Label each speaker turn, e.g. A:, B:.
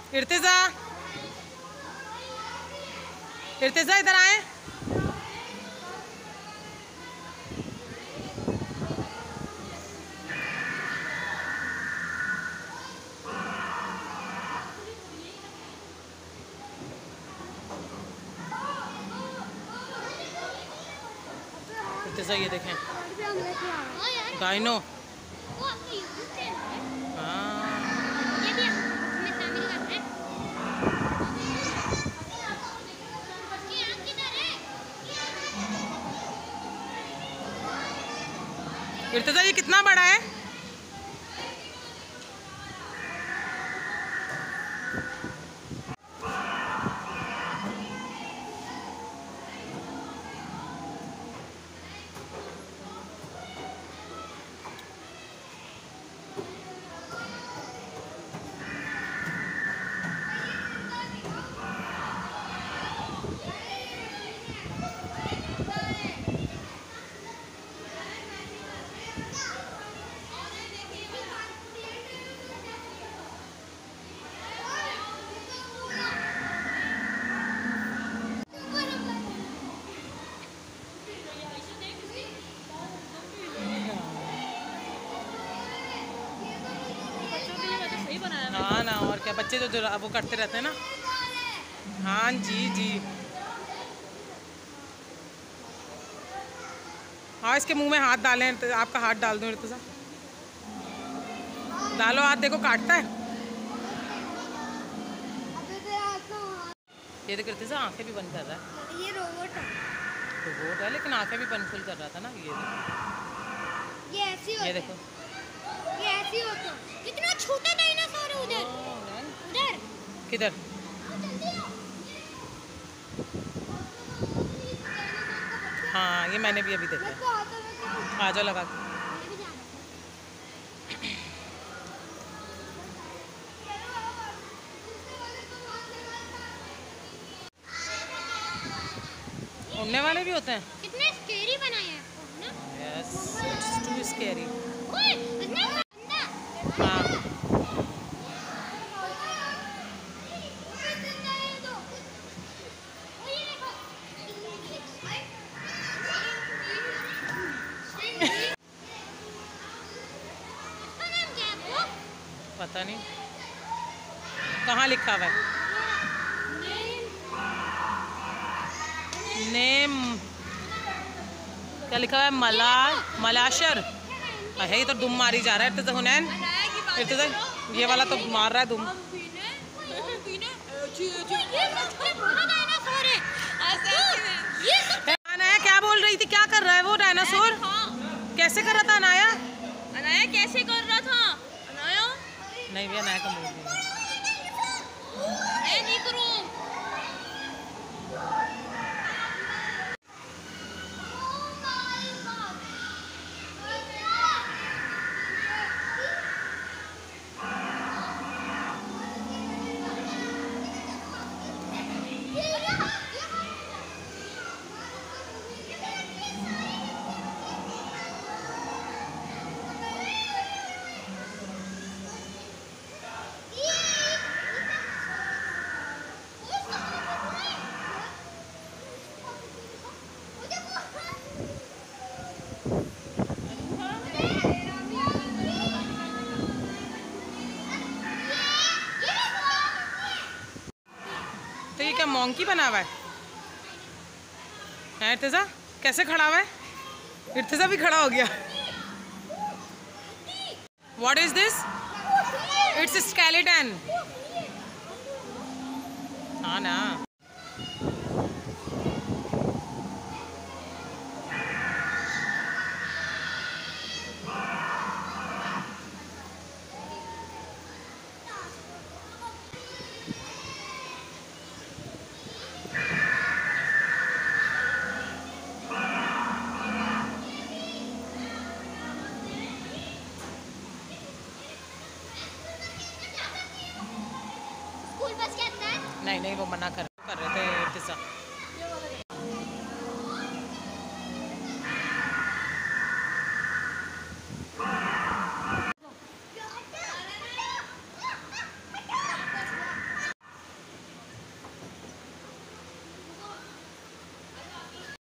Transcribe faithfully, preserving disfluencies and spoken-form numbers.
A: इर्तिजा, इर्तिजा इधर आए। इर्तिजा ये देखें गाइनो। इर्तिजा ये कितना बड़ा है? हाँ ना, और क्या, बच्चे तो जो वो करते रहते हैं ना। हाँ जी जी। हाँ, इसके मुंह में हाथ डालें तो आपका हाथ डाल दूँ इर्तिजा। डालो हाथ, देखो काटता है। ये देखो इर्तिजा आंखें भी बंद कर रहा है।
B: ये रोबोट है।
A: रोबोट है लेकिन आंखें भी बंद खुल कर रहा था ना। ये देखो,
B: ये ऐसी होता
A: ये देखो,
B: ये ऐसी होता। कितना छोटा डायनासोर है उधर। उधर
A: किधर? हाँ, ये मैंने भी अभी देखा। आ जाओ लगा के। उड़ने वाले भी होते हैं।
B: कितने स्केरी बनाए हैं आपको ना।
A: Yes, it's too scary.
B: ओए, इसमें अंडा।
A: हाँ, पता नहीं कहाँ लिखा हुआ है नेम। क्या लिखा हुआ है? मला मलाशर है। ये तो दुम मारी जा रहा है इर्तिजा। हुनैन, इर्तिजा ये वाला तो मार रहा है दुम। अनाया क्या बोल रही थी? क्या कर रहा है वो डायनासोर? कैसे कर रहा था अनाया?
B: अनाया कैसे कर रहा था? अनाया
A: नहीं भी, अनाया का मूड
B: मैं नहीं करूँ।
A: तो ये क्या मोंकी बना हुआ है? है इर्तिजा? कैसे खड़ा हुआ है? इर्तिजा भी खड़ा हो गया। What is this? It's a skeleton. हाँ ना। नहीं नहीं, वो मना कर।